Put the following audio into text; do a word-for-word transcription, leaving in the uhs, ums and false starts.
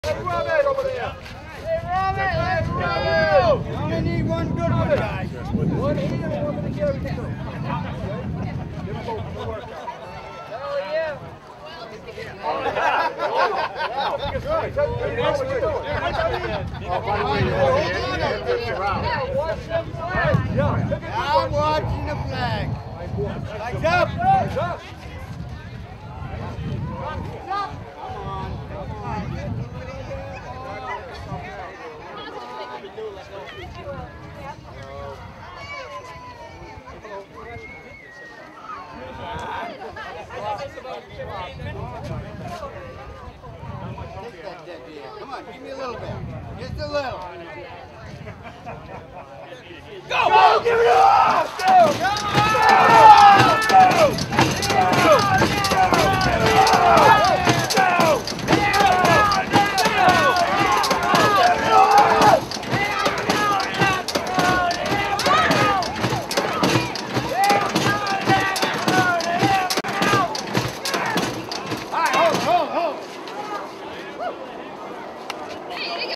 Hey, Robert over there. Hey, Robert. Hey, Robert. You only need one good one, guys. One here and one for the carry. Hell yeah. Oh, yeah. Good. What you doing? I'm watching the flag. Legs up. Legs up. Come on, give me a little bit. Just a little. Go! Go! Give it up! Go! Go! Go! Go!